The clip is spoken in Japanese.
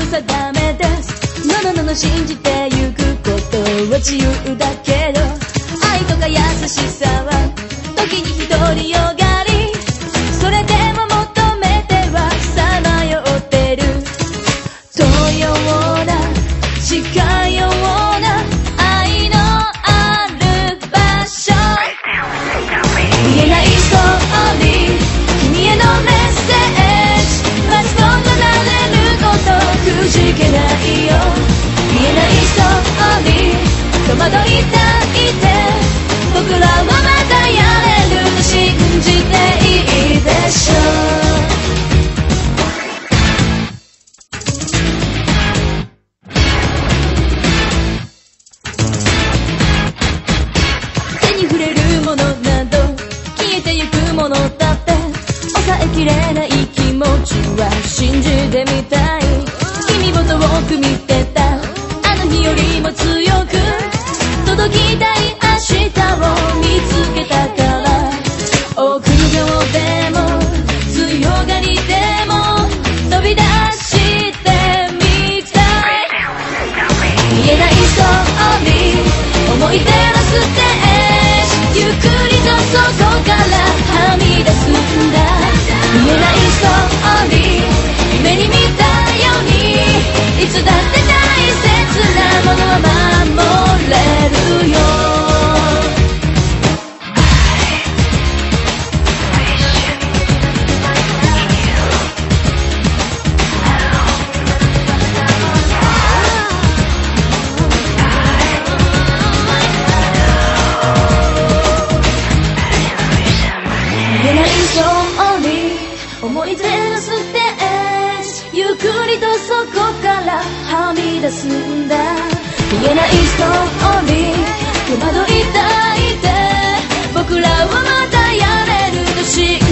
定めです。のののの信じてゆくことは自由だけど、愛とか優しさは時に独りよがり、それでも求めてはさまよってる。遠ような近ような愛のある場所、見えないストーリー、君へのメッセージ、まずと離れることくじけないよ。見えないストーリー、戸惑いたいて、僕らはまだやれると信じていいでしょう。手に触れるものなど消えてゆくものだって、抑えきれない気持ちは信じてみたい。君を遠く見てたあの日よりも強く届きたい明日を見つけたから、臆病でも強がりでも飛び出してみたい。見えないストーリー、思い出のステージ、ゆっくりとそこからはみ出すんだ。見えないストーリー、夢に見たようにいつだって大切なものは守れるよ。見えないストーリー、思い出のステージ、ゆっくりとそこからはみ出すんだ。見えないストーリー、戸惑いたいて、僕らはまだやれると信